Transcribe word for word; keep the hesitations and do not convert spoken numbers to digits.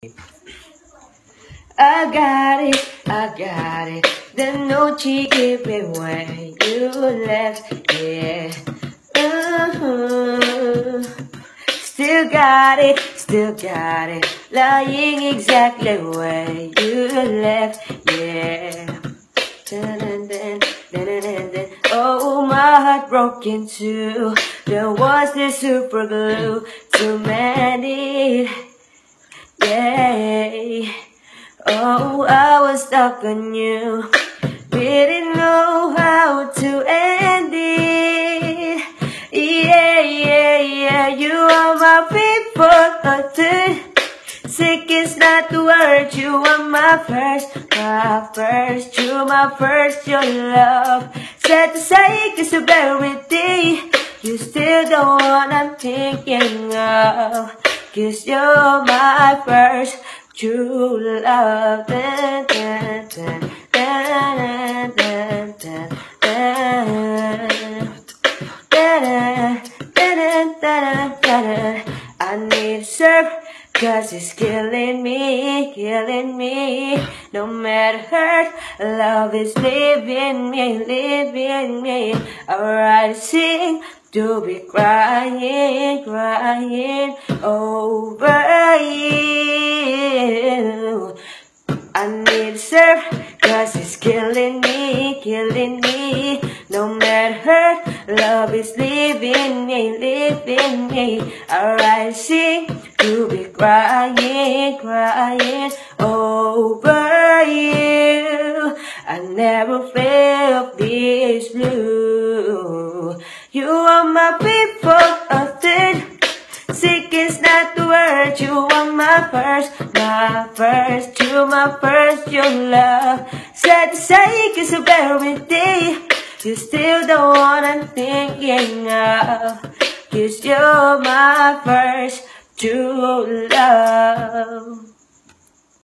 I got it, I got it. The note you gave me when you left, yeah. Uh-huh. Still got it, still got it. Lying exactly where you left, yeah. Dun, dun, dun, dun, dun, dun, dun. Oh, my heart broken too. There was the super glue to mend it, yeah. Oh, I was stuck on you. Didn't know how to end it. Yeah, yeah, yeah. You are my people. Sick is not the word. You are my first, my first. You my first, your love. Sad to say, cause you're very deep. You still the one I'm thinking of. Cause you're my first true love. Dun, dun, dun, dun, dun, dun, dun, dun, dun, dun. I need serve, cause it's killing me, killing me. No matter hurt, love is leaving me, leaving me. Alright, sing to be crying, crying over you. I need serve, cause it's killing me, killing me. No matter hurt, love is leaving me, leaving me. Alright, sing to be crying, crying over you. I never felt this blue. You are my people, a thing. Sick is not the word. You are my first, my first. You my first, your love. Sad to say, cause you're very deep. You're still the one I'm thinking of. Cause you're my first true love.